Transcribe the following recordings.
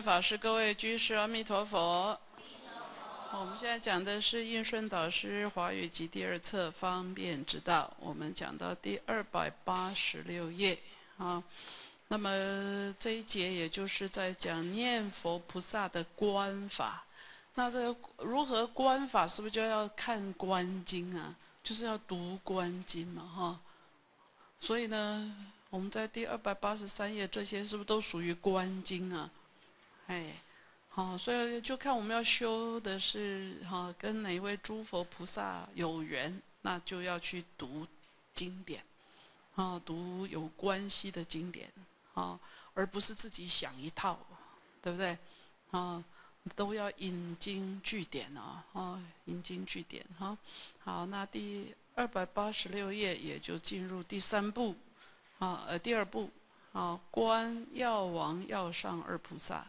法师，各位居士，阿弥陀佛。我们现在讲的是印顺导师华语集第二册方便之道，我们讲到第286页啊。那么这一节也就是在讲念佛菩萨的观法。那这个如何观法，是不是就要看观经啊？就是要读观经嘛，哈。所以呢，我们在第283页这些是不是都属于观经啊？哎。好，所以就看我们要修的是跟哪一位诸佛菩萨有缘，那就要去读经典，读有关系的经典，而不是自己想一套，对不对？都要引经据典引经据典好，那第286页也就进入第3部，第2部，观药王药上二菩萨。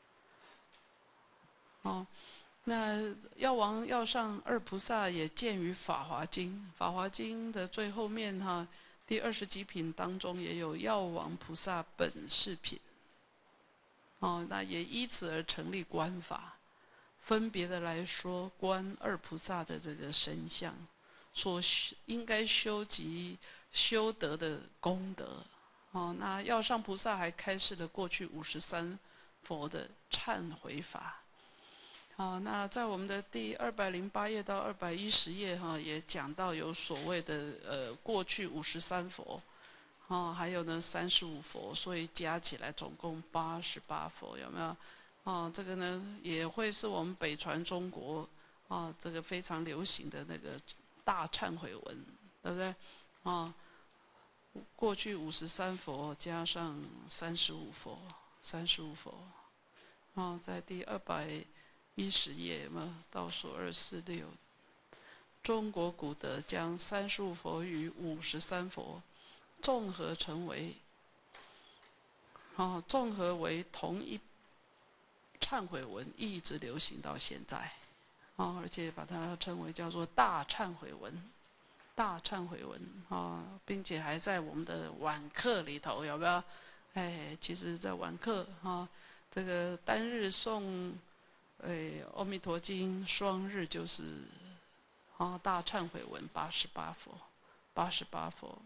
那药王药上二菩萨也见于《法华经》，《法华经》的最后面第20几品当中也有药王菩萨本事品，那也依此而成立观法，分别的来说观二菩萨的这个身相，所应该修集修得的功德，那药上菩萨还开示了过去53佛的忏悔法。那在我们的第208页到210页也讲到有所谓的过去53佛，还有呢35佛，所以加起来总共88佛，有没有？这个呢也会是我们北传中国这个非常流行的那个大忏悔文，对不对？过去53佛加上35佛，35佛，在第210页嘛，倒数246，中国古德将35佛与53佛综合成为，综合为同一忏悔文，一直流行到现在，而且把它称为叫做大忏悔文，大忏悔文并且还在我们的晚课里头，有没有？其实在晚课这个单日诵阿弥陀经双日就是大忏悔文88佛，88佛。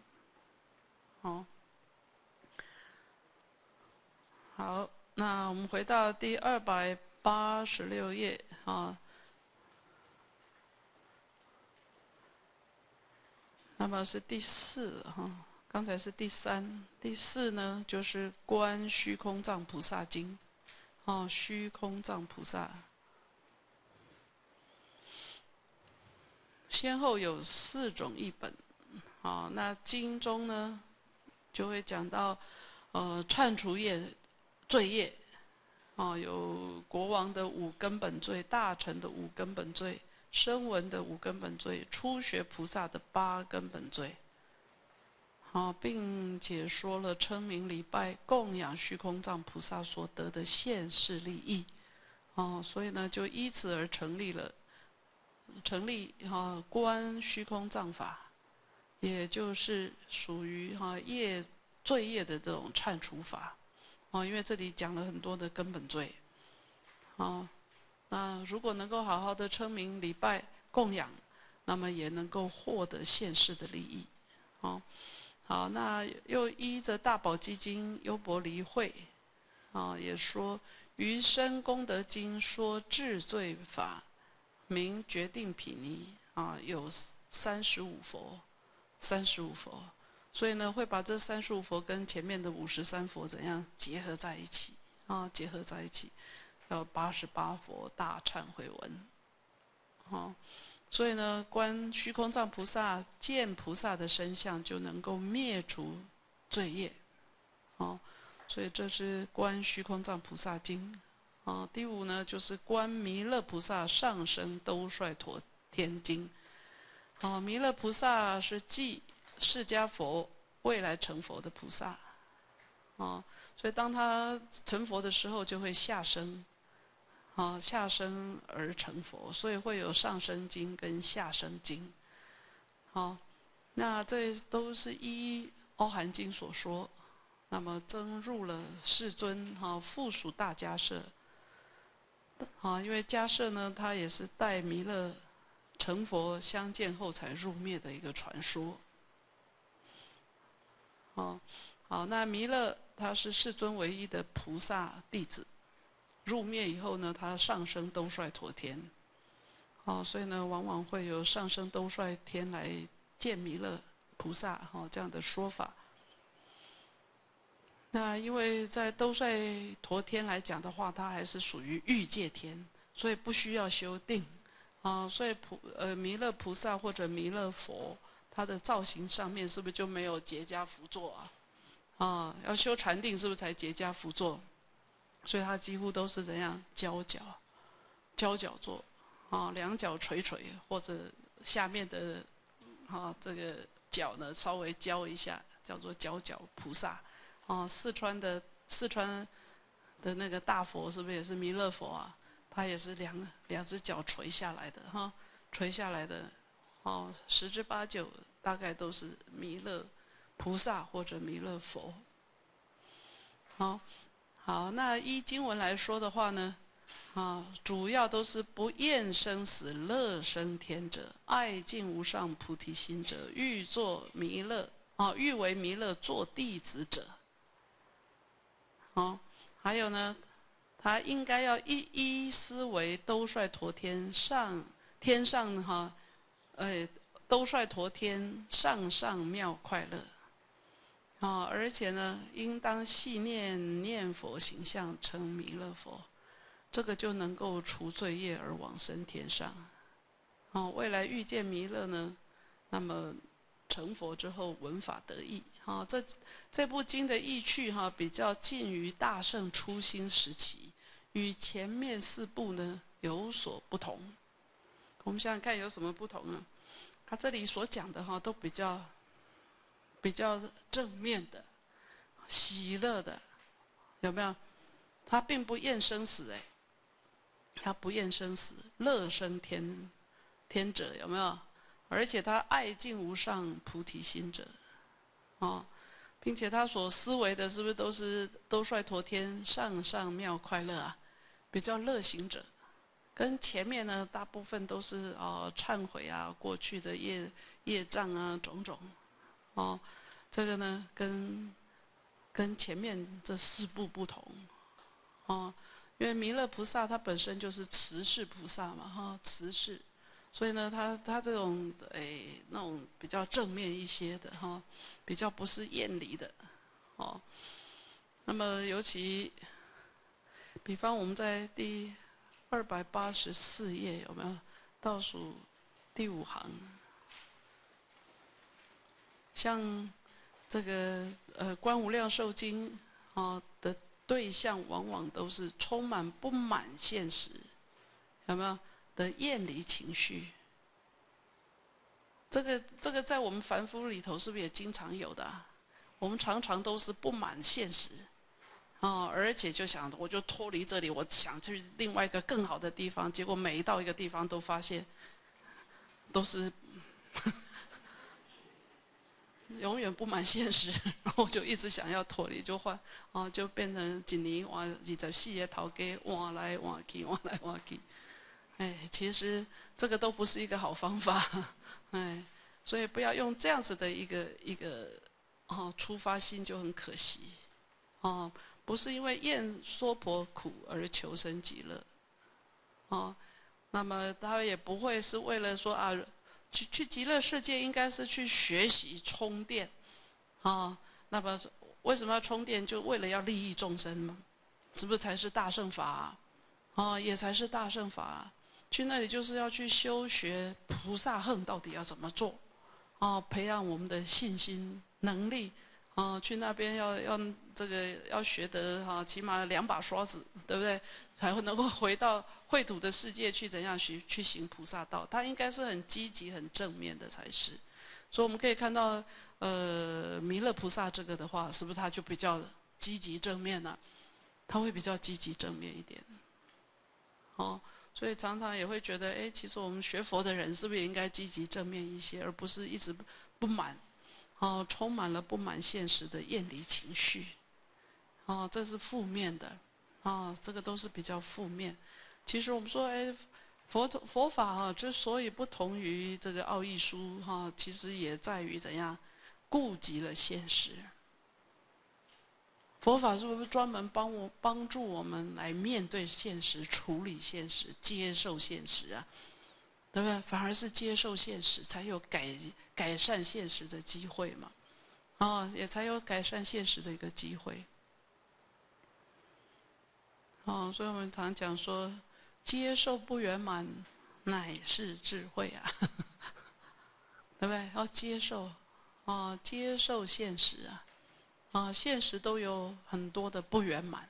好，那我们回到第286页那么是第4刚才是第3，第4呢就是观虚空藏菩萨经，虚空藏菩萨。先后有4种译本，那经中呢就会讲到，忏除业、罪业，有国王的5根本罪、大臣的5根本罪、声闻的5根本罪、初学菩萨的8根本罪，并且说了称名礼拜供养虚空藏菩萨所得的现世利益，所以呢就依此而成立观虚空藏法，也就是属于罪业的这种忏除法，因为这里讲了很多的根本罪，那如果能够好好的称名礼拜供养，那么也能够获得现世的利益，好，那又依着大宝积经优婆离会，也说余生功德经说治罪法，名决定毗尼有35佛，35佛，所以呢会把这35佛跟前面的53佛怎样结合在一起结合在一起，要88佛大忏悔文，所以呢观虚空藏菩萨见菩萨的身相，就能够灭除罪业，所以这是观虚空藏菩萨经。第5呢就是观弥勒菩萨上生兜率陀天经，弥勒菩萨是继释迦佛未来成佛的菩萨，所以当他成佛的时候就会下生，下生而成佛，所以会有上生经跟下生经，那这都是依阿含经所说， 那么增入了世尊附属大迦叶，因为迦叶呢，它也是待弥勒成佛相见后才入灭的一个传说。好，那弥勒他是世尊唯一的菩萨弟子，入灭以后呢，他上升兜率陀天。所以呢，往往会有上升兜率天来见弥勒菩萨这样的说法。那因为在兜率陀天来讲的话，它还是属于欲界天，所以不需要修定。所以弥勒菩萨或者弥勒佛，他的造型上面是不是就没有结跏趺坐啊？要修禅定是不是才结跏趺坐？所以他几乎都是怎样交脚坐，两脚垂垂，或者下面的这个脚呢稍微交一下，叫做交脚菩萨。四川的那个大佛是不是也是弥勒佛啊？他也是两只脚垂下来的垂下来的，10之8九大概都是弥勒菩萨或者弥勒佛。好，那依经文来说的话呢，主要都是不厌生死、乐生天者，爱尽无上菩提心者，欲作弥勒欲为弥勒做弟子者。还有呢，他应该要一一思维兜率陀天上兜率陀天上妙快乐。而且呢，应当细念佛形象称弥勒佛，这个就能够除罪业而往生天上。未来遇见弥勒呢，那么成佛之后闻法得益。这部经的意趣比较近于大乘初心时期，与前面4部呢有所不同。我们想想看有什么不同呢？他这里所讲的都比较正面的、喜乐的，有没有？他并不厌生死，他不厌生死，乐生天者，有没有？而且他爱尽无上菩提心者，并且他所思维的是不是都是兜率陀天上妙快乐啊？比较乐行者，跟前面呢大部分都是忏悔啊，过去的业障啊种种，这个呢跟前面这4部不同，因为弥勒菩萨他本身就是慈氏菩萨嘛，慈氏。所以呢，他这种那种比较正面一些的比较不是厌离的那么尤其，比方我们在第284页有没有倒数第5行？像这个观无量寿经的对象，往往都是充满不满现实，有没有？的厌离情绪，这个在我们凡夫里头是不是也经常有的我们常常都是不满现实，而且就想我就脱离这里，我想去另外一个更好的地方，结果每一到一个地方都发现，都是永远不满现实，然后就一直想要脱离，就换就变成一年换24个头家换来换去，换来换去。其实这个都不是一个好方法，所以不要用这样子的一个出发心就很可惜，不是因为厌娑婆苦而求生极乐，那么他也不会是为了说去极乐世界应该是去学习充电，那么为什么要充电？就为了要利益众生嘛，是不是才是大乘法也才是大乘法去那里就是要去修学菩萨行到底要怎么做，培养我们的信心能力，去那边要学得起码2把刷子，对不对？才会能够回到秽土的世界去怎样去行菩萨道？他应该是很积极、很正面的才是。所以我们可以看到，弥勒菩萨这个的话，是不是他就比较积极正面呢？他会比较积极正面一点，所以常常也会觉得，其实我们学佛的人是不是也应该积极正面一些，而不是一直不满，充满了不满现实的厌离情绪， 这是负面的，这个都是比较负面。其实我们说，哎，佛法之所以不同于这个奥义书其实也在于怎样顾及了现实。佛法是不是专门帮助我们来面对现实、处理现实、接受现实啊？对不对？反而是接受现实，才有改善现实的机会嘛。也才有改善现实的一个机会。所以我们常讲说，接受不圆满，乃是智慧啊，对不对？要接受，接受现实啊，现实都有很多的不圆满，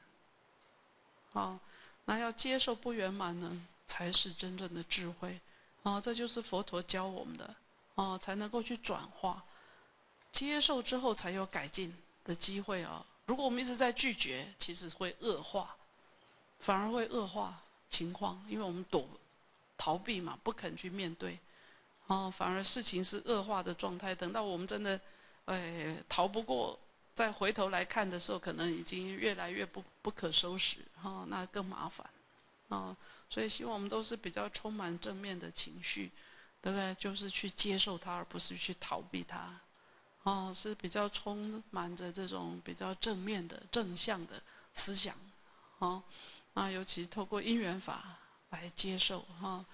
那要接受不圆满呢，才是真正的智慧，这就是佛陀教我们的，才能够去转化，接受之后才有改进的机会啊。如果我们一直在拒绝，其实会恶化。反而会恶化情况，因为我们逃避嘛，不肯去面对，反而事情是恶化的状态。等到我们真的，逃不过，再回头来看的时候，可能已经越来越不可收拾，那更麻烦，所以希望我们都是比较充满正面的情绪，对不对？就是去接受它，而不是去逃避它，是比较充满着这种比较正面的正向的思想，那尤其透过因缘法来接受，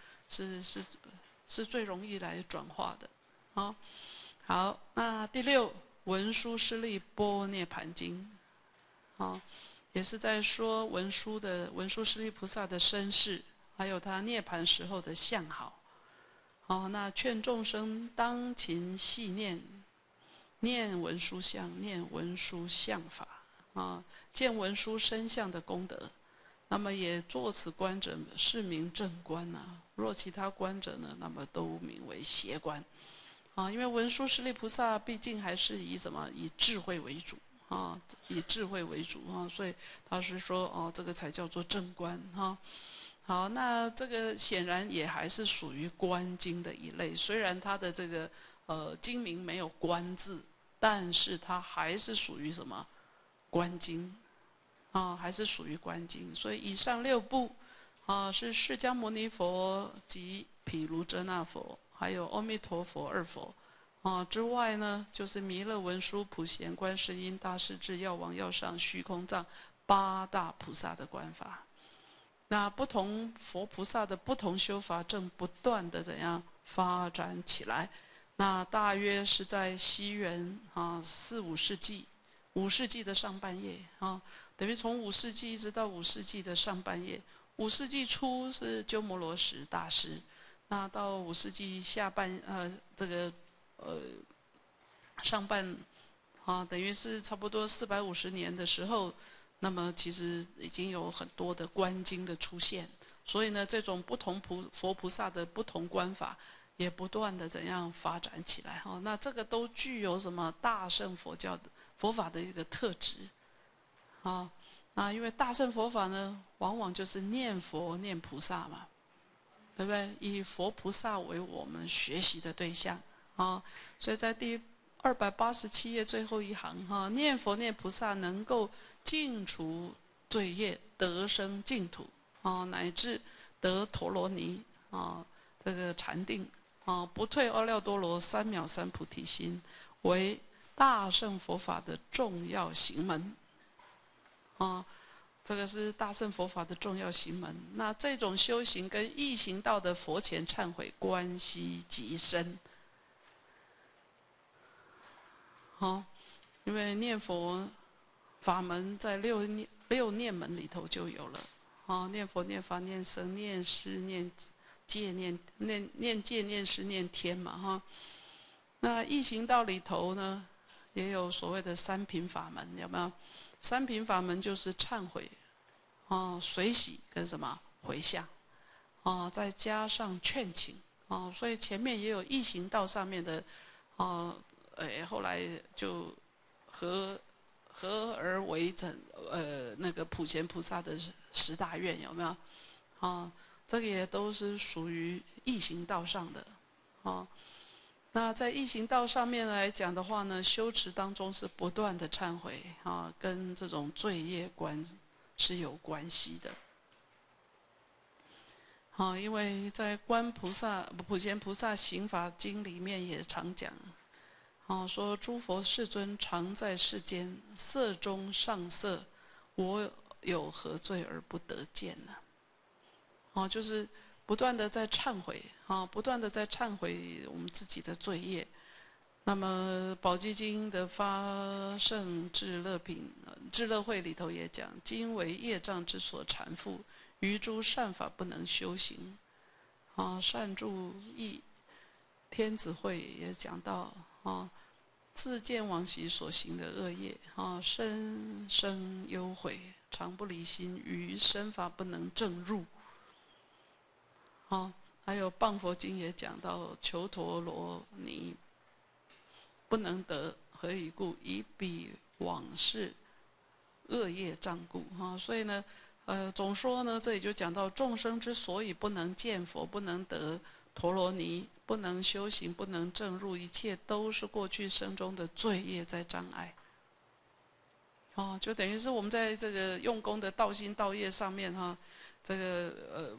是最容易来转化的，好，那第六文殊师利般涅盘经，也是在说文殊师利菩萨的身世，还有他涅盘时候的相好，那劝众生当勤细念文殊相，念文殊相法，见文殊身相的功德。那么也作此观者是名正观若其他观者呢，那么都名为邪观，因为文殊师利菩萨毕竟还是以什么？以智慧为主以智慧为主所以他是说这个才叫做正观好，那这个显然也还是属于观经的一类，虽然它的这个经名没有观字，但是它还是属于什么？观经。还是属于观经，所以以上六部，是释迦牟尼佛及毗卢遮那佛，还有阿弥陀佛二佛，之外呢，就是弥勒文殊普贤观世音大势至药王药上虚空藏八大菩萨的观法。那不同佛菩萨的不同修法正不断的怎样发展起来？那大约是在西元4、5世纪，5世纪的上半叶等于从5世纪一直到5世纪的上半叶，5世纪初是鸠摩罗什大师，那到5世纪下半上半等于是差不多450年的时候，那么其实已经有很多的观经的出现，所以呢，这种不同佛菩萨的不同观法也不断的怎样发展起来那这个都具有什么大乘佛法的一个特质。那因为大乘佛法呢，往往就是念佛念菩萨嘛，对不对？以佛菩萨为我们学习的对象所以在第287页最后一行念佛念菩萨能够净除罪业，得生净土乃至得陀罗尼这个禅定不退阿耨多罗三藐三菩提心，为大乘佛法的重要行门。这个是大乘佛法的重要行门。那这种修行跟易行道的佛前忏悔关系极深。因为念佛法门在六念门里头就有了念佛、念法、念僧、念施、念戒、念戒、念施、念天嘛那易行道里头呢，也有所谓的三品法门，有没有？三品法门就是忏悔随喜跟什么回向再加上劝请所以前面也有易行道上面的后来就合而为整那个普贤菩萨的10大愿，有没有这个也都是属于易行道上的那在易行道上面来讲的话呢，修持当中是不断的忏悔啊，跟这种罪业观是有关系的。啊，因为在观菩萨普贤菩萨行法经里面也常讲，说诸佛世尊常在世间，色中上色，我有何罪而不得见呢？就是不断的在忏悔，不断的在忏悔我们自己的罪业。那么《宝积经》的发胜智乐品、智乐会里头也讲，今为业障之所缠缚，于诸善法不能修行。善住意天子会也讲到，自见往昔所行的恶业，深深忧悔，常不离心，于身法不能正入。还有《谤佛经》也讲到，求陀罗尼不能得，何以故？以彼往事恶业障故。所以呢，总说呢，这里就讲到众生之所以不能见佛，不能得陀罗尼，不能修行，不能证入，一切都是过去生中的罪业在障碍。就等于是我们在这个用功的道心道业上面这个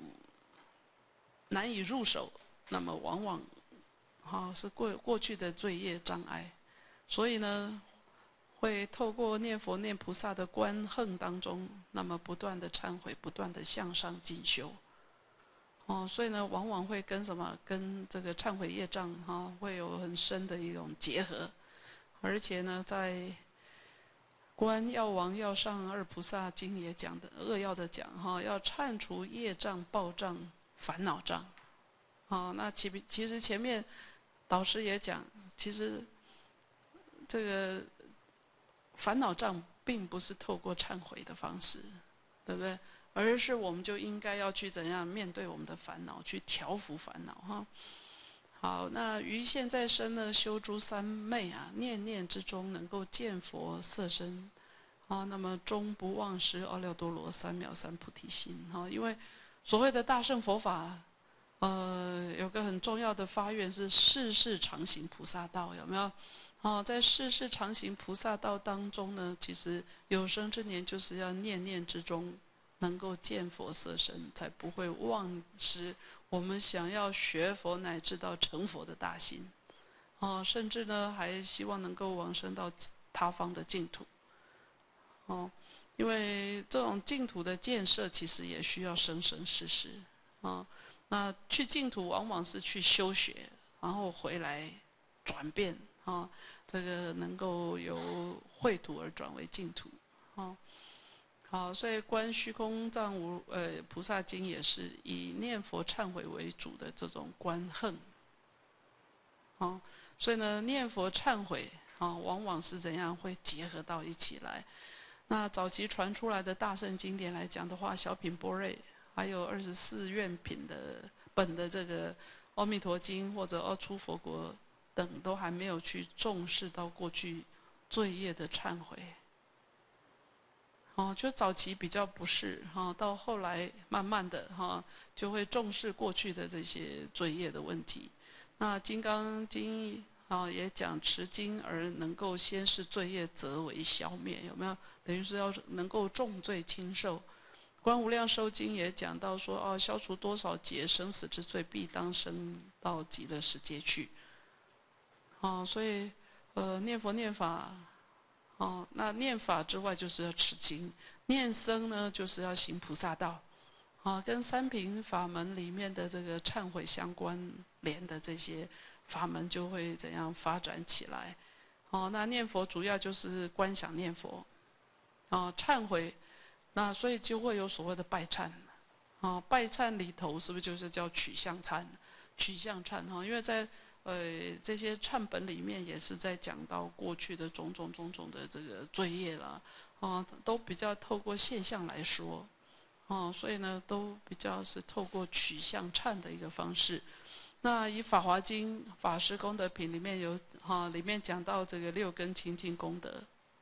难以入手，那么往往是过去的罪业障碍，所以呢，会透过念佛念菩萨的观行当中，那么不断的忏悔，不断的向上进修。所以呢，往往会跟什么？跟这个忏悔业障会有很深的一种结合。而且呢，在《观药王药上二菩萨经》也讲的扼要的讲要忏除业障、报障、烦恼障。那其实前面导师也讲，其实这个烦恼障并不是透过忏悔的方式，对不对？而是我们就应该要去怎样面对我们的烦恼，去调伏烦恼好，那于现在生呢，修诸三昧念念之中能够见佛色身那么终不忘失阿耨多罗三藐三菩提心因为所谓的大乘佛法，有个很重要的发愿是世世常行菩萨道，有没有？在世世常行菩萨道当中呢，其实有生之年就是要念念之中能够见佛色身，才不会忘失我们想要学佛乃至到成佛的大心。甚至呢，还希望能够往生到他方的净土。因为这种净土的建设，其实也需要生生世世。那去净土往往是去修学，然后回来转变这个能够由秽土而转为净土好，所以观虚空藏菩萨经也是以念佛忏悔为主的这种观行所以呢，念佛忏悔往往是怎样会结合到一起来。那早期传出来的大乘经典来讲的话，小品般若，还有24愿品的本的这个《阿弥陀经》或者《阿初佛国》等，都还没有去重视到过去罪业的忏悔。就早期比较不是到后来慢慢的就会重视过去的这些罪业的问题。那《金刚经》也讲持经而能够先是罪业，则为消灭，有没有？等于是要能够重罪轻受。《观无量寿经》也讲到说消除多少劫生死之罪，必当生到极乐世界去。所以念佛念法。那念法之外就是要持经，念僧呢就是要行菩萨道，跟三品法门里面的这个忏悔相关联的这些法门就会怎样发展起来。那念佛主要就是观想念佛，忏悔，那所以就会有所谓的拜忏，拜忏里头是不是就是叫取向忏？取向忏因为在这些忏本里面也是在讲到过去的种种的这个罪业啦，都比较透过现象来说，所以呢都比较是透过取向忏的一个方式。那以《法华经》法师功德品里面有里面讲到这个6根清净功德，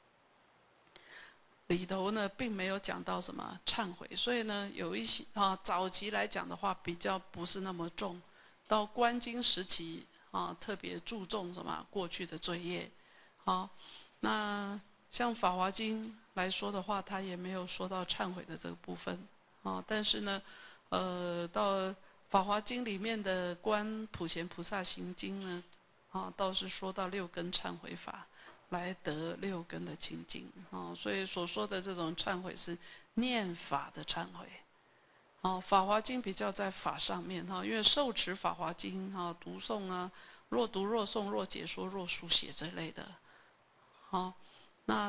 里头呢并没有讲到什么忏悔，所以呢有一些早期来讲的话比较不是那么重，到观经时期特别注重什么过去的罪业。好，那像《法华经》来说的话，它也没有说到忏悔的这个部分。但是呢，到《法华经》里面的《观普贤菩萨行经》呢，倒是说到6根忏悔法，来得6根的清净。所以所说的这种忏悔是念法的忏悔。《法华经》比较在法上面，因为受持《法华经》读诵啊，若读若诵若解说若书写这类的。那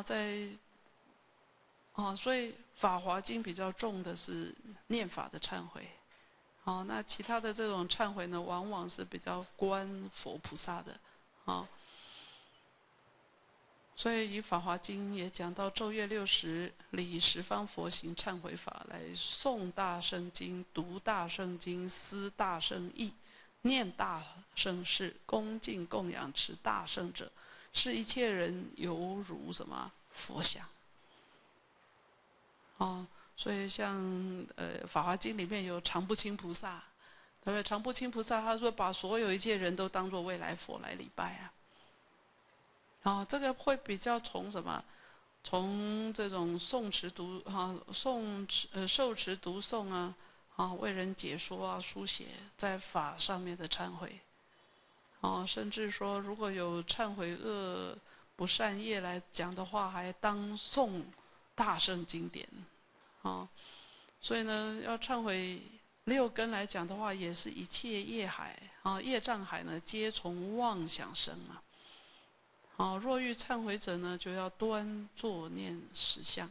所以《法华经》比较重的是念法的忏悔。那其他的这种忏悔呢，往往是比较观佛菩萨的。所以以《法华经》也讲到昼夜60礼十方佛行忏悔法，来诵大圣经、读大圣经、思大圣义、念大圣事、恭敬供养持大圣者，是一切人犹如什么佛像。所以像《法华经》里面有常不轻菩萨，对不对？常不轻菩萨他说把所有一切人都当作未来佛来礼拜啊。这个会比较从什么？从这种受持读诵为人解说啊、书写在法上面的忏悔。甚至说如果有忏悔恶不善业来讲的话，还当诵大圣经典。所以呢，要忏悔6根来讲的话，也是一切业海业障海呢，皆从妄想生若欲忏悔者呢，就要端坐念实相。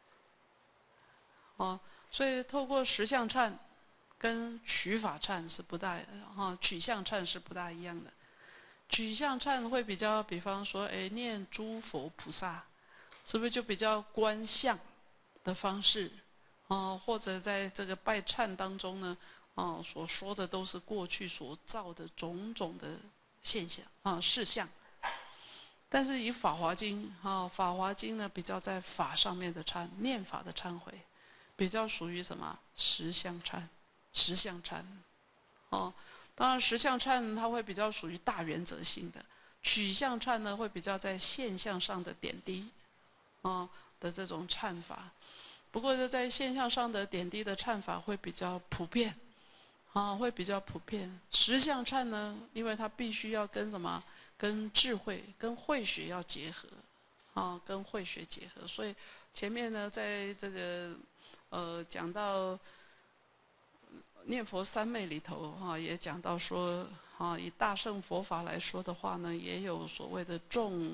所以透过实相忏跟取法忏是不大取相忏是不大一样的。取相忏会比较，比方说，念诸佛菩萨，是不是就比较观相的方式？或者在这个拜忏当中呢，所说的都是过去所造的种种的现象事项。但是以《法华经》《法华经》呢，比较在法上面的念法的忏悔，比较属于什么实相忏、实相忏。当然实相忏它会比较属于大原则性的，取相忏呢会比较在现象上的点滴的这种忏法。不过在现象上的点滴的忏法会比较普遍，会比较普遍。实相忏呢，因为它必须要跟什么？跟智慧、跟慧学要结合，跟慧学结合。所以前面呢，在这个讲到念佛三昧里头也讲到说以大乘佛法来说的话呢，也有所谓的重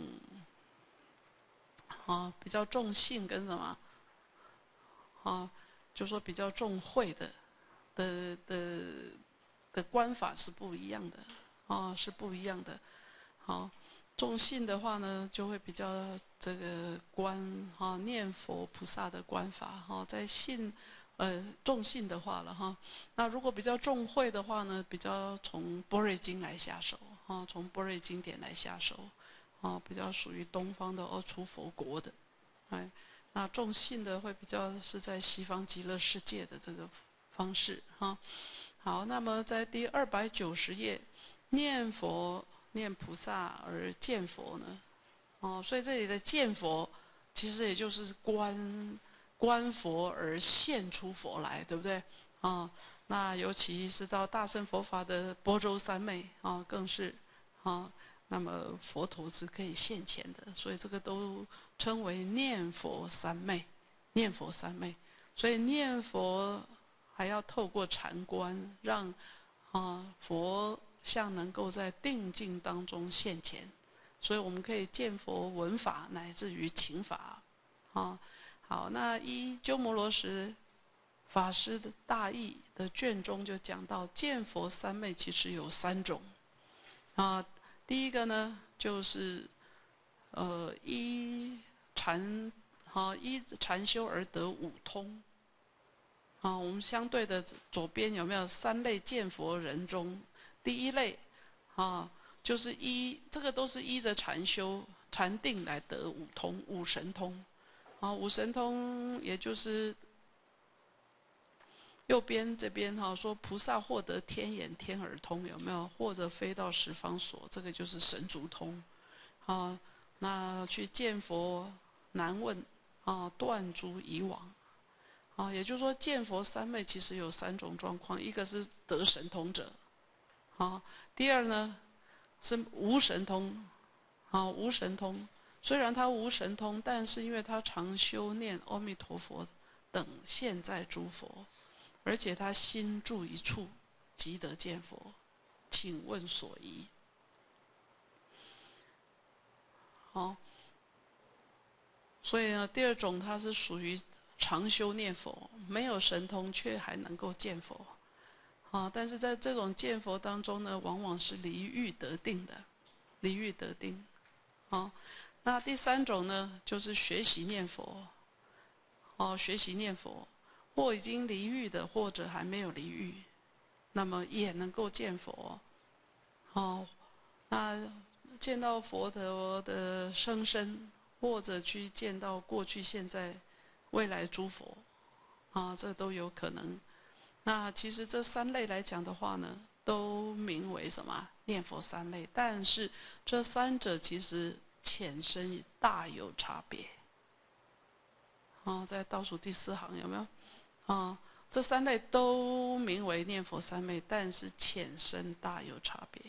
比较重信跟什么？就说比较重慧的观法是不一样的是不一样的。重信的话呢，就会比较这个观念佛菩萨的观法在信重信的话了那如果比较重慧的话呢，比较从般若经来下手从般若经典来下手比较属于东方的出佛国的那重信的会比较是在西方极乐世界的这个方式好，那么在第290页，念佛念菩萨而见佛呢？所以这里的见佛，其实也就是观佛而现出佛来，对不对？那尤其是到大乘佛法的般舟三昧更是那么佛陀是可以现前的，所以这个都称为念佛三昧，念佛三昧。所以念佛还要透过禅观，让佛像能够在定境当中现前，所以我们可以见佛闻法，乃至于请法好，那依鸠摩罗什法师的大义的卷中就讲到，见佛三昧其实有3种第一个呢，就是依禅修而得五通我们相对的左边有没有3类见佛人中，第一类就是这个都是依着禅修禅定来得五通五神通五神通也就是右边这边哈说菩萨获得天眼天耳通，有没有？或者飞到十方所，这个就是神足通。啊，那去见佛难问啊，断诸以往。啊，也就是说见佛三昧其实有3种状况，一个是得神通者，啊，第二呢是无神通，啊，无神通。虽然他无神通，但是因为他常修念阿弥陀佛等现在诸佛，而且他心住一处，即得见佛。请问所依？好，所以呢，第二种他是属于常修念佛，没有神通却还能够见佛。啊，但是在这种见佛当中呢，往往是离欲得定的，离欲得定。啊，那第3种呢，就是学习念佛。哦，学习念佛，或已经离欲的，或者还没有离欲，那么也能够见佛。哦，那见到佛的生身，或者去见到过去、现在、未来诸佛，啊，这都有可能。那其实这3类来讲的话呢，都名为什么？念佛3类，但是这3者其实浅深大有差别。在倒数第4行有没有？这3类都名为念佛3昧，但是浅深大有差别。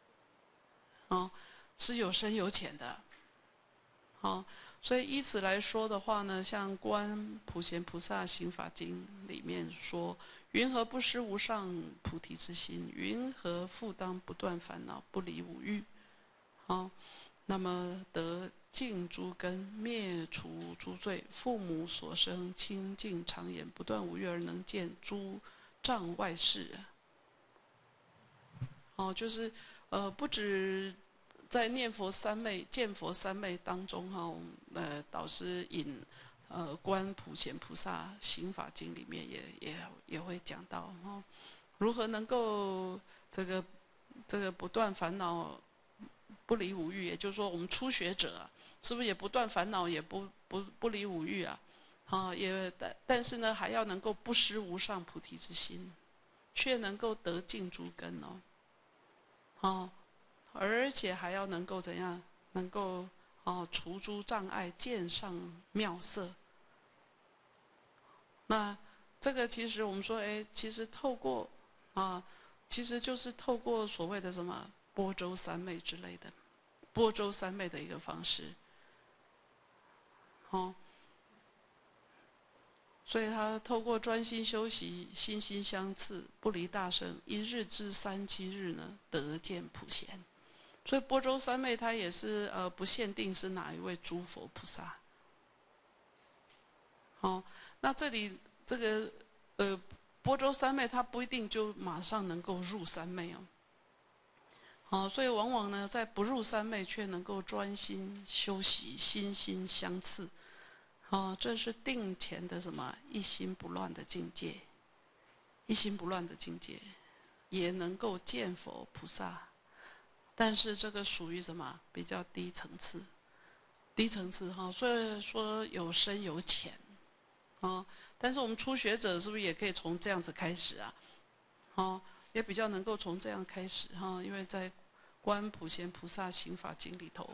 是有深有浅的。所以依此来说的话呢，像《观普贤菩萨行法经》里面说：“云何不失无上菩提之心？云何复当不断烦恼，不离五欲？”那么得净诸根，灭除诸罪，父母所生清净常眼，不断无欲而能见诸障外事。就是不止在念佛3昧、见佛3昧当中导师引观普贤菩萨行法经里面也会讲到如何能够这个不断烦恼，不离五欲。也就是说，我们初学者是不是也不断烦恼，也不离五欲啊？但是呢，还要能够不失无上菩提之心，却能够得净诸根而且还要能够怎样？能够除诸障碍，见上妙色。那这个其实我们说，其实透过其实就是透过所谓的什么般舟3昧之类的，般舟3昧的一个方式。所以他透过专心修习，心心相赐，不离大乘，一日至3、7日呢，得见普贤。所以般舟3昧它也是不限定是哪一位诸佛菩萨。那这里这个般舟3昧它不一定就马上能够入3昧所以往往呢，在不入3昧却能够专心修习，心心相赐。这是定前的什么一心不乱的境界，一心不乱的境界，也能够见佛菩萨。但是这个属于什么？比较低层次，低层次所以说有深有浅但是我们初学者是不是也可以从这样子开始啊？也比较能够从这样开始因为在《观普贤菩萨行法经》里头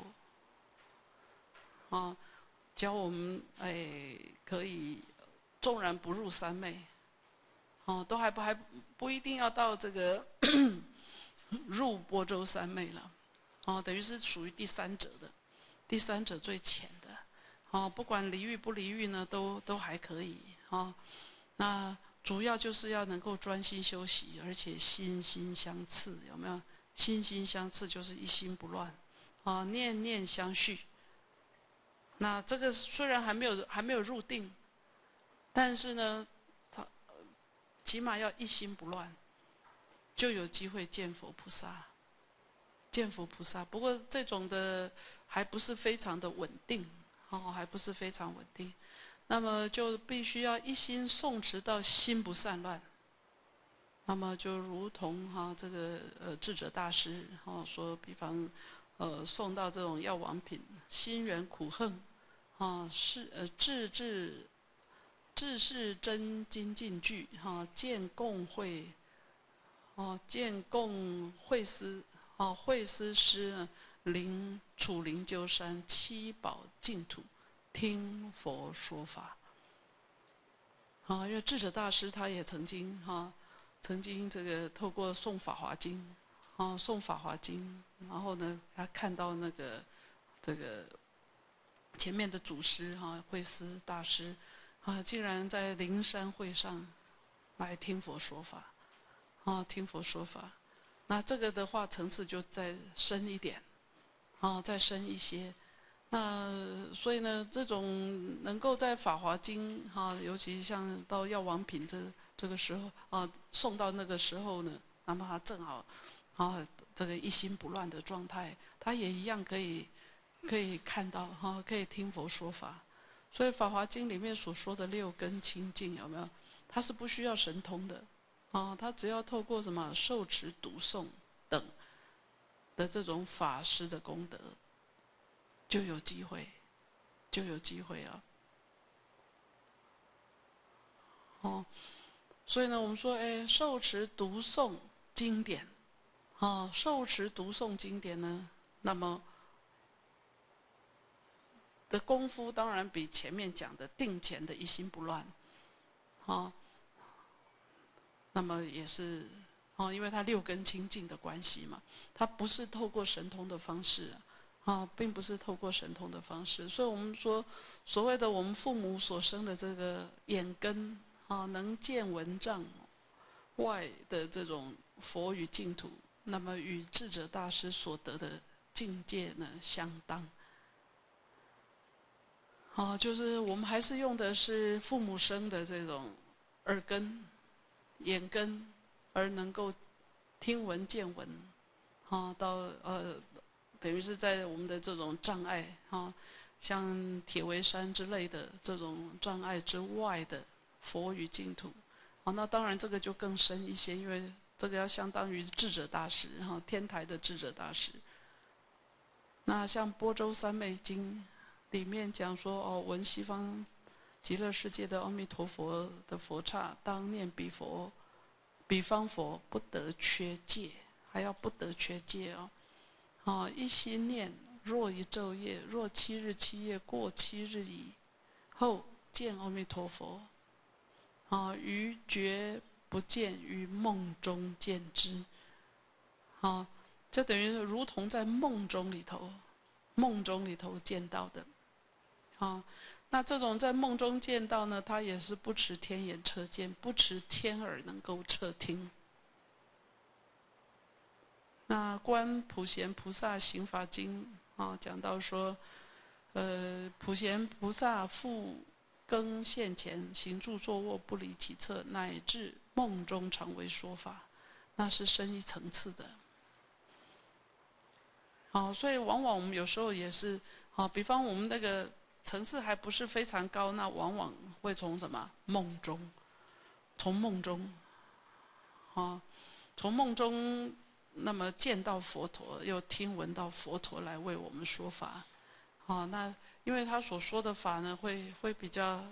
教我们可以纵然不入3昧都还不一定要到这个入般舟3昧了等于是属于第3者的，第3者最浅的不管离欲不离欲呢，都还可以那主要就是要能够专心修习，而且心心相赐，有没有？心心相赐就是一心不乱念念相续。那这个虽然还没有入定，但是呢，他起码要一心不乱，就有机会见佛菩萨。见佛菩萨，不过这种的还不是非常的稳定还不是非常稳定。那么就必须要一心诵持到心不散乱。那么就如同这个智者大师说，比方诵到这种药王品，心缘苦恨是智是真精进具，哈，见共会，哦，见共会师，哦，会师师呢，处灵鹫山七宝净土，听佛说法。啊，因为智者大师他也曾经曾经这个透过诵法华经，诵法华经，然后呢，他看到那个这个前面的祖师慧思大师竟然在灵山会上来听佛说法，听佛说法，那这个的话层次就再深一点，再深一些。那所以呢，这种能够在《法华经》尤其像到药王品这个时候送到那个时候呢，那么他正好这个一心不乱的状态，他也一样可以看到可以听佛说法。所以《法华经》里面所说的六根清净有没有？它是不需要神通的他只要透过什么受持、读诵等的这种法师的功德。就有机会所以呢，我们说，受持读诵经典，受持读诵经典呢，那么的功夫当然比前面讲的定前的一心不乱，那么也是因为它六根清净的关系嘛，它不是透过神通的方式并不是透过神通的方式，所以我们说，所谓的我们父母所生的这个眼根能见闻障外的这种佛与净土，那么与智者大师所得的境界呢相当。就是我们还是用的是父母生的这种耳根、眼根，而能够听闻见闻，到等于是在我们的这种障碍像铁围山之类的这种障碍之外的佛与净土，那当然这个就更深一些，因为这个要相当于智者大师天台的智者大师。那像《般舟三昧经》里面讲说闻西方极乐世界的阿弥陀佛的佛刹，当念彼方佛不得缺戒，还要不得缺戒一心念，若一昼夜，若7日7夜过7日矣，后见阿弥陀佛。于觉不见，于梦中见之。这等于如同在梦中里头见到的。那这种在梦中见到呢，他也是不持天眼彻见，不持天耳能够彻听。那《观普贤菩萨行法经》讲到说，普贤菩萨复更现前，行住坐卧不离其侧，乃至梦中常为说法，那是深一层次的。所以往往我们有时候也是比方我们那个层次还不是非常高，那往往会从什么梦中，从梦中那么见到佛陀，又听闻到佛陀来为我们说法，那因为他所说的法呢，会比较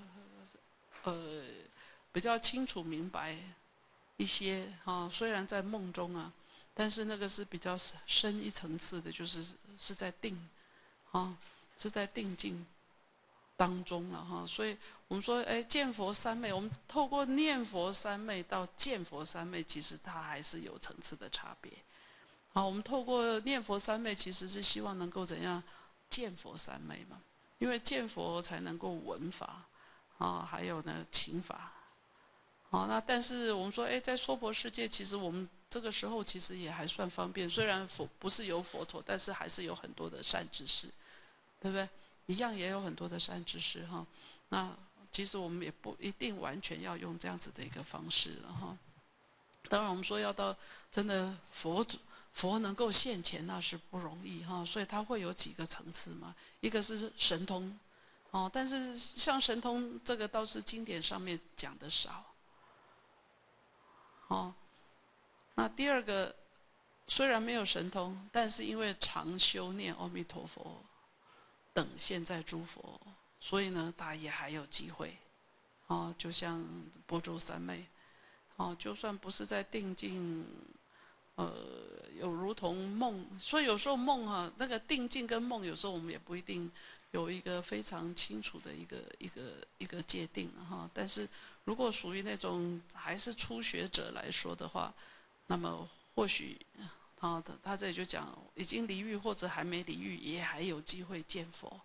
清楚明白一些虽然在梦中但是那个是比较深一层次的，就是在是在定境当中了所以我们说，见佛三昧，我们透过念佛三昧到见佛三昧，其实它还是有层次的差别。我们透过念佛三昧，其实是希望能够怎样见佛三昧嘛？因为见佛才能够闻法还有呢请法。那但是我们说，在娑婆世界，其实我们这个时候其实也还算方便，虽然不是有佛陀，但是还是有很多的善知识，对不对？一样也有很多的善知识那其实我们也不一定完全要用这样子的一个方式了当然我们说要到真的佛能够现前，那是不容易所以它会有几个层次嘛。一个是神通但是像神通这个倒是经典上面讲的少那第二个虽然没有神通，但是因为常修念阿弥陀佛等现在诸佛，所以呢他也还有机会就像般舟三昧，就算不是在定境，有如同梦，所以有时候梦那个定境跟梦，有时候我们也不一定有一个非常清楚的一个界定但是如果属于那种还是初学者来说的话，那么或许他这里就讲，已经离欲或者还没离欲，也还有机会见佛。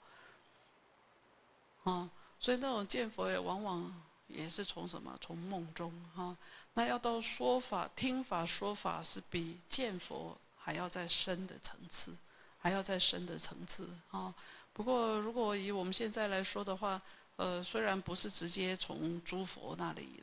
所以那种见佛也往往也是从什么？从梦中那要到说法、听法、说法，是比见佛还要再深的层次，还要再深的层次不过如果以我们现在来说的话，虽然不是直接从诸佛那里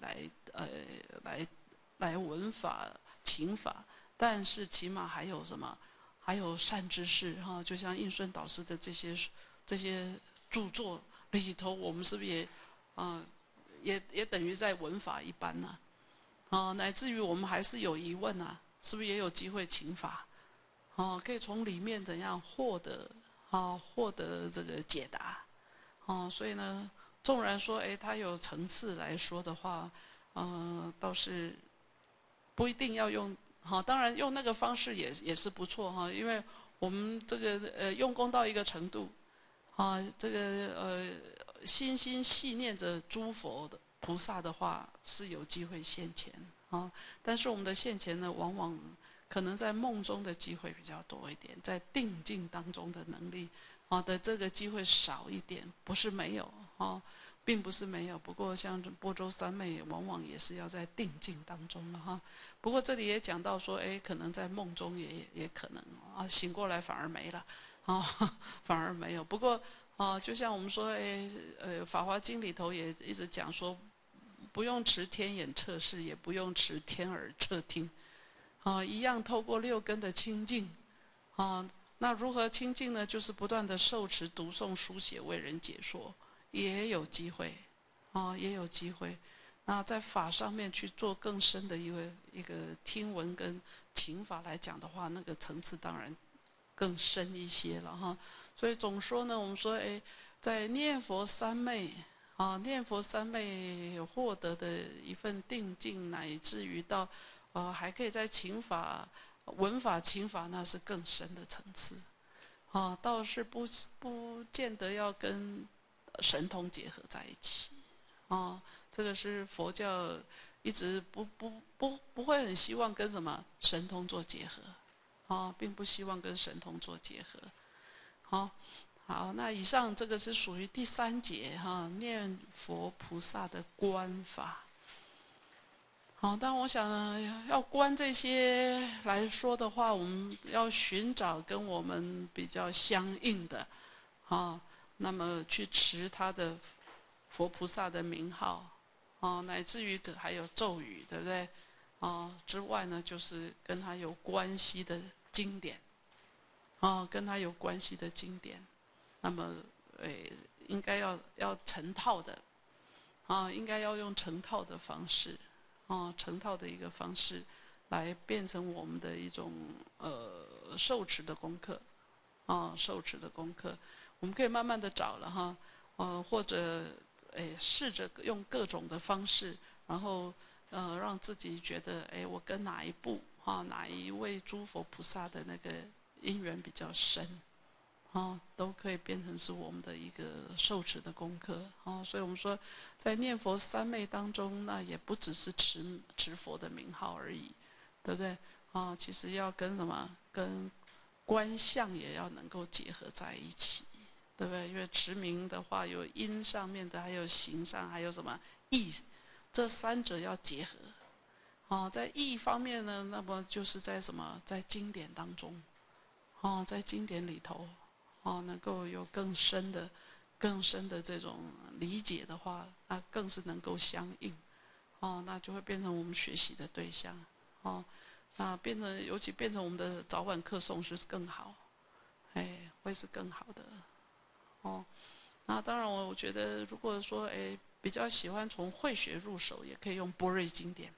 来闻法、请法，但是起码还有什么？还有善知识就像印顺导师的这些著作里头，我们是不是也等于在闻法一般呢？乃至于我们还是有疑问是不是也有机会请法？可以从里面怎样获得这个解答？所以呢，纵然说它有层次来说的话，倒是不一定要用当然用那个方式也是不错因为我们这个用功到一个程度这个心心系念着诸佛的菩萨的话，是有机会现前但是我们的现前呢，往往可能在梦中的机会比较多一点，在定境当中的能力的这个机会少一点，不是没有并不是没有。不过像般舟三昧，往往也是要在定境当中不过这里也讲到说，可能在梦中也可能醒过来反而没了反而没有。不过就像我们说，法华经里头也一直讲说，不用持天眼测试，也不用持天耳测听一样透过六根的清净那如何清净呢？就是不断的受持、读诵、书写、为人解说，也有机会也有机会。那在法上面去做更深的一个听闻跟请法来讲的话，那个层次当然更深一些了所以总说呢，我们说在念佛三昧念佛三昧获得的一份定境，乃至于到还可以在请法、闻法、请法，那是更深的层次倒是不见得要跟神通结合在一起这个是佛教一直不会很希望跟什么神通做结合并不希望跟神通做结合好，那以上这个是属于第三节念佛菩萨的观法但我想呢，要观这些来说的话，我们要寻找跟我们比较相应的那么去持他的佛菩萨的名号乃至于还有咒语，对不对之外呢，就是跟他有关系的经典跟他有关系的经典，那么应该要成套的应该要用成套的方式成套的一个方式来变成我们的一种受持的功课受持的功课，我们可以慢慢的找了或者试着用各种的方式，然后让自己觉得我跟哪一部哪一位诸佛菩萨的那个因缘比较深都可以变成是我们的一个受持的功课所以我们说，在念佛三昧当中，那也不只是持佛的名号而已，对不对其实要跟什么？跟观相也要能够结合在一起，对不对？因为持名的话，有因上面的，还有行上，还有什么义，这三者要结合在义方面呢，那么就是在什么？在经典当中在经典里头能够有更深的这种理解的话，那更是能够相应那就会变成我们学习的对象那尤其变成我们的早晚课诵是更好会是更好的那当然我觉得如果说比较喜欢从慧学入手，也可以用般若经典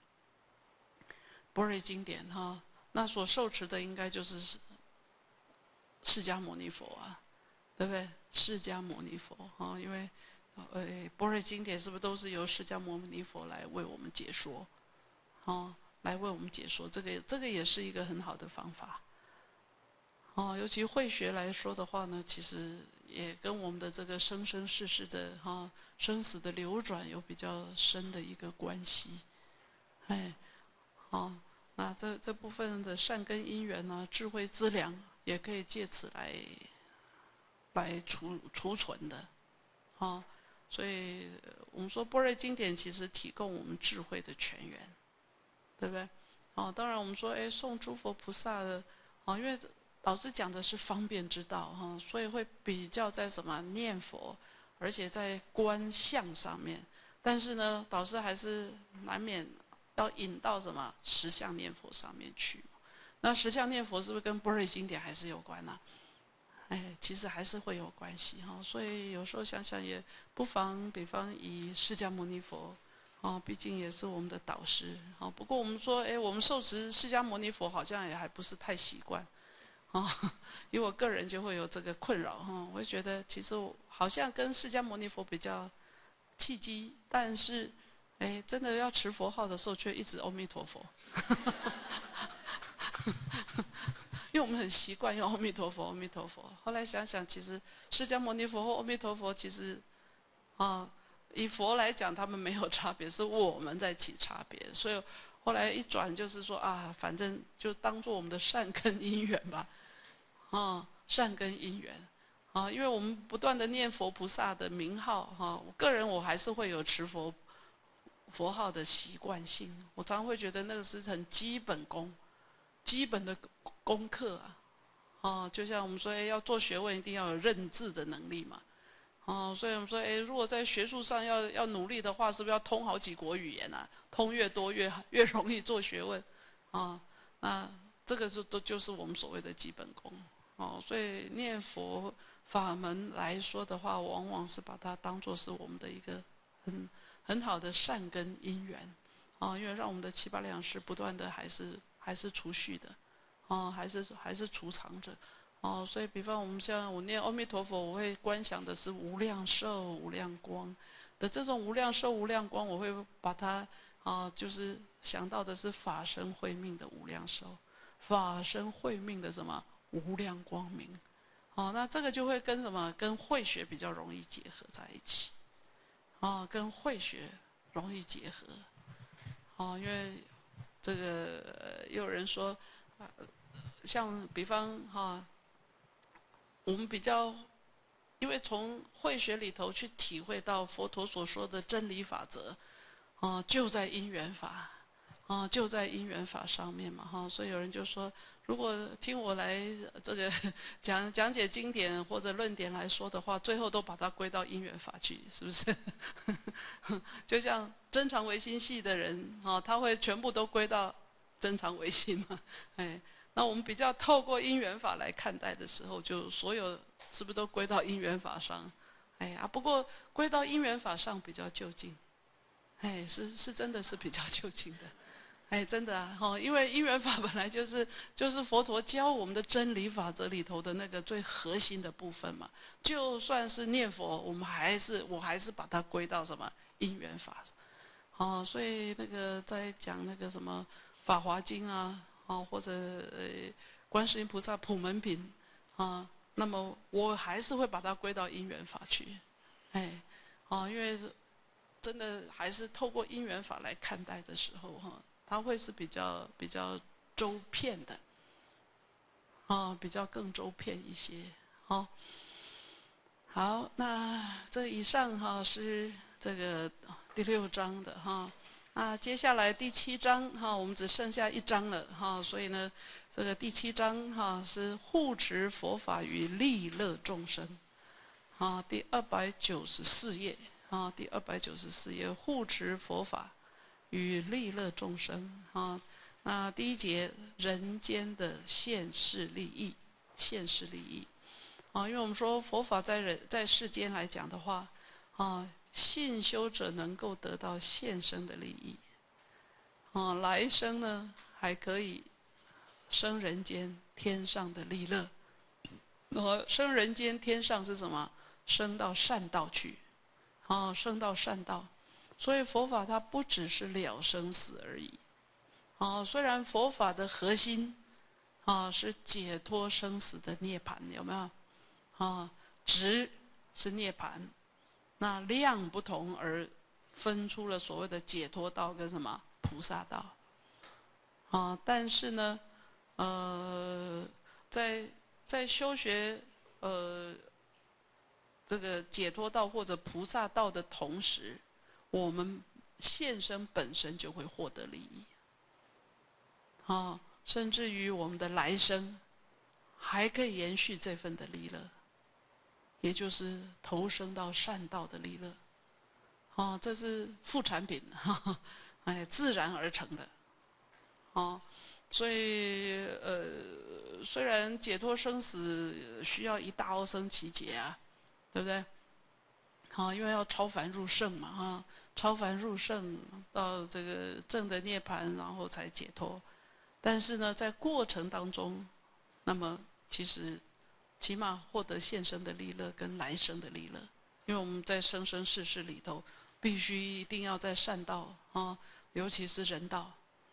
那所受持的应该就是释迦牟尼佛对不对？释迦牟尼佛因为般若经典是不是都是由释迦牟尼佛来为我们解说？来为我们解说，这个也是一个很好的方法。尤其慧学来说的话呢，其实也跟我们的这个生生世世的生死的流转有比较深的一个关系。那这部分的善根因缘呢，智慧资粮也可以借此来储存的。所以我们说般若经典其实提供我们智慧的泉源，对不对？当然我们说，诵诸佛菩萨的，因为老师讲的是方便之道，所以会比较在什么念佛，而且在观相上面。但是呢，导师还是难免要引到什么实相念佛上面去。那实相念佛是不是跟般若经典还是有关呢？其实还是会有关系哈。所以有时候想想也不妨，比方以释迦牟尼佛。毕竟也是我们的导师。不过我们说，我们受持释迦牟尼佛好像也还不是太习惯。因为我个人就会有这个困扰我会觉得其实我好像跟释迦牟尼佛比较契机，但是，真的要持佛号的时候却一直阿弥陀佛。因为我们很习惯用阿弥陀佛，阿弥陀佛。后来想想，其实释迦牟尼佛或阿弥陀佛，其实，以佛来讲，他们没有差别，是我们在起差别。所以后来一转就是说反正就当做我们的善根因缘吧，善根因缘，因为我们不断的念佛菩萨的名号，我个人我还是会有持佛号的习惯性。我常常会觉得那个是很基本的功课就像我们说，要做学问一定要有认字的能力嘛。所以我们说，如果在学术上要努力的话，是不是要通好几国语言啊？通越多越容易做学问，那这个就是我们所谓的基本功。所以念佛法门来说的话，往往是把它当作是我们的一个很好的善根因缘，因为让我们的七八良识不断的还是储蓄的，还是储藏着。所以比方我们像我念阿弥陀佛，我会观想的是无量寿、无量光的这种无量寿、无量光，我会把它就是想到的是法身慧命的无量寿，法身慧命的什么无量光明。那这个就会跟什么跟慧学比较容易结合在一起，跟慧学容易结合，因为这个也有人说，像比方我们比较，因为从慧学里头去体会到佛陀所说的真理法则，就在因缘法，就在因缘法上面嘛，所以有人就说，如果听我来这个讲解经典或者论点来说的话，最后都把它归到因缘法去，是不是？就像真常唯心系的人，他会全部都归到真常唯心嘛，那我们比较透过因缘法来看待的时候，就所有是不是都归到因缘法上？不过归到因缘法上比较就近，是真的是比较就近的，真的因为因缘法本来就是佛陀教我们的真理法则里头的那个最核心的部分嘛。就算是念佛，我还是把它归到什么因缘法，所以那个在讲那个什么《法华经》或者观世音菩萨普门品那么我还是会把它归到因缘法去，因为真的还是透过因缘法来看待的时候它会是比较周遍的，比较更周遍一些，好，那这以上是这个第6章的那接下来第7章我们只剩下1章了所以呢，这个第7章是护持佛法与利乐众生第294页第294页护持佛法与利乐众生那第1节人间的现世利益，现世利益因为我们说佛法在世间来讲的话信修者能够得到现生的利益，来生呢还可以生人间天上的利乐。生人间天上是什么？升到善道去， 升到善道。所以佛法它不只是了生死而已。虽然佛法的核心是解脱生死的涅槃，有没有？质是涅槃，那量不同而分出了所谓的解脱道跟什么菩萨道。但是呢，在修学这个解脱道或者菩萨道的同时，我们现生本身就会获得利益。甚至于我们的来生还可以延续这份的利乐，也就是投生到善道的利乐。这是副产品，自然而成的。所以虽然解脱生死需要一大阿僧祇劫啊，对不对？因为要超凡入圣嘛，超凡入圣到这个正的涅槃，然后才解脱。但是呢，在过程当中，那么其实起码获得现生的利乐跟来生的利乐，因为我们在生生世世里头，必须一定要在善道尤其是人道。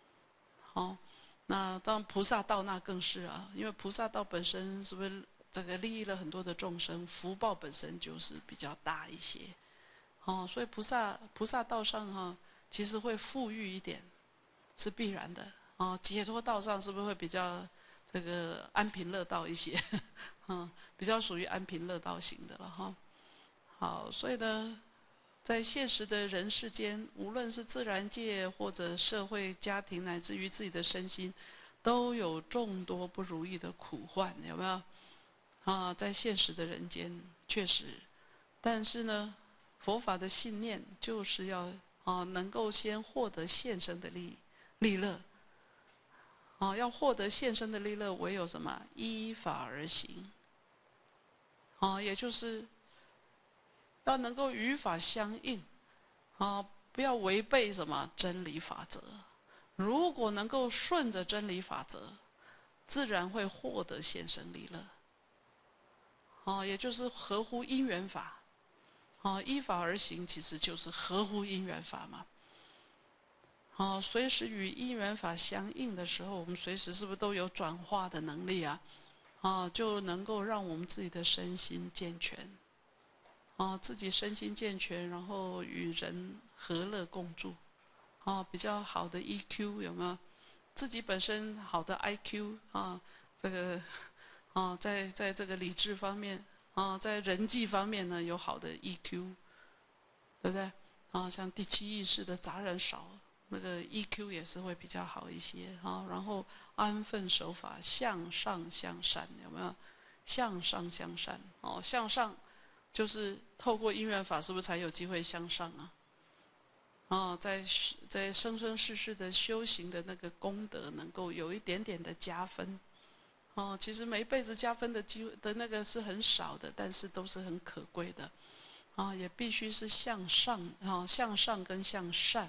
那当然菩萨道那更是啊，因为菩萨道本身是不是这个利益了很多的众生，福报本身就是比较大一些。所以菩萨道上其实会富裕一点，是必然的。解脱道上是不是会比较这个安贫乐道一些？比较属于安贫乐道型的了哈。好，所以呢，在现实的人世间，无论是自然界或者社会、家庭，乃至于自己的身心，都有众多不如意的苦患，有没有？在现实的人间确实，但是呢，佛法的信念就是要能够先获得现生的利乐。要获得现生的利乐，唯有什么？依法而行。也就是要能够与法相应，不要违背什么真理法则。如果能够顺着真理法则，自然会获得现生利乐。也就是合乎因缘法。依法而行，其实就是合乎因缘法嘛。随时与因缘法相应的时候，我们随时是不是都有转化的能力啊？就能够让我们自己的身心健全。自己身心健全，然后与人和乐共住。比较好的 EQ 有没有？自己本身好的 IQ 这个在这个理智方面在人际方面呢有好的 EQ， 对不对？像第七意识的杂染少。那个 EQ 也是会比较好一些然后安分守法，向上向善，有没有？向上向善向上就是透过因缘法，是不是才有机会向上啊？在生生世世的修行的那个功德，能够有一点点的加分其实每一辈子加分的机会的那个是很少的，但是都是很可贵的也必须是向上向上跟向善。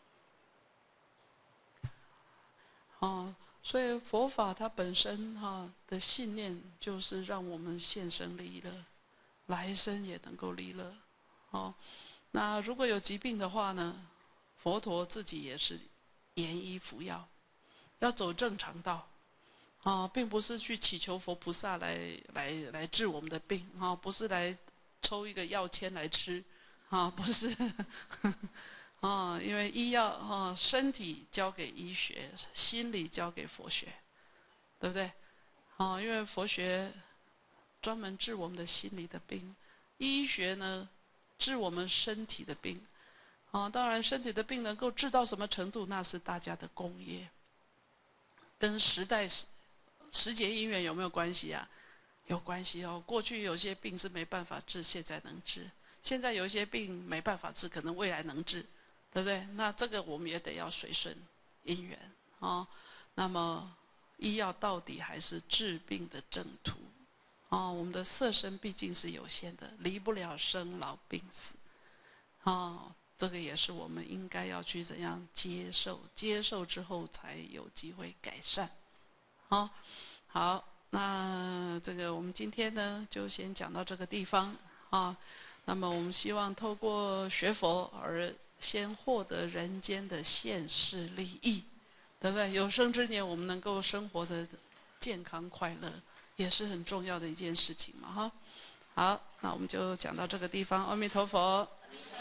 所以佛法它本身的信念就是让我们现生利乐，来生也能够利乐。那如果有疾病的话呢，佛陀自己也是严医服药，要走正常道并不是去祈求佛菩萨来治我们的病不是来抽一个药签来吃不是。因为医药身体交给医学，心理交给佛学，对不对？因为佛学专门治我们的心理的病，医学呢治我们身体的病。当然身体的病能够治到什么程度，那是大家的功业，跟时节因缘有没有关系啊？有关系哦。过去有些病是没办法治，现在能治；现在有一些病没办法治，可能未来能治。对不对？那这个我们也得要随顺因缘那么医药到底还是治病的正途我们的色身毕竟是有限的，离不了生老病死这个也是我们应该要去怎样接受，接受之后才有机会改善好，那这个我们今天呢就先讲到这个地方那么我们希望透过学佛而先获得人间的现世利益，对不对？有生之年我们能够生活的健康快乐，也是很重要的一件事情嘛，哈。好，那我们就讲到这个地方。阿弥陀佛。